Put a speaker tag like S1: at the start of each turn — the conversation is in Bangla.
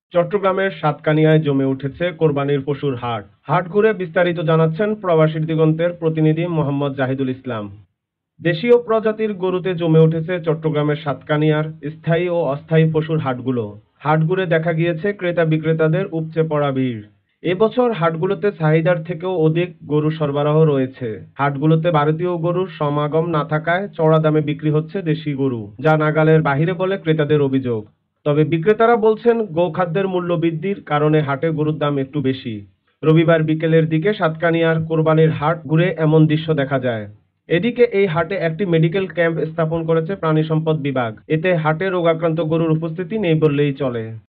S1: চট্টগ্রামের সাতকানিয়ায় জমে উঠেছে কোরবানির পশুর হাট। হাট ঘুরে বিস্তারিত জানাচ্ছেন প্রবাসী দিগন্তের প্রতিনিধি মোহাম্মদ জাহিদুল ইসলাম। দেশীয় প্রজাতির গরুতে জমে উঠেছে চট্টগ্রামের সাতকানিয়ার স্থায়ী ও অস্থায়ী পশুর হাটগুলো। হাট ঘুরে দেখা গিয়েছে ক্রেতা বিক্রেতাদের উপচে পড়া ভিড়। এবছর হাটগুলোতে চাহিদার থেকেও অধিক গরু সরবরাহ রয়েছে। হাটগুলোতে ভারতীয় গরুর সমাগম না থাকায় চড়া দামে বিক্রি হচ্ছে দেশি গরু, যা নাগালের বাহিরে বলে ক্রেতাদের অভিযোগ। তবে বিক্রেতারা বলছেন গোখাদ্যের মূল্য বৃদ্ধির কারণে হাটে গরুর দাম একটু বেশি। রবিবার বিকেলের দিকে সাতকানিয়ার কোরবানির হাট ঘুরে এমন দৃশ্য দেখা যায়। এদিকে এই হাটে একটি মেডিকেল ক্যাম্প স্থাপন করেছে প্রাণী সম্পদ বিভাগ। এতে হাটে রোগাক্রান্ত গরুর উপস্থিতি নেই বললেই চলে।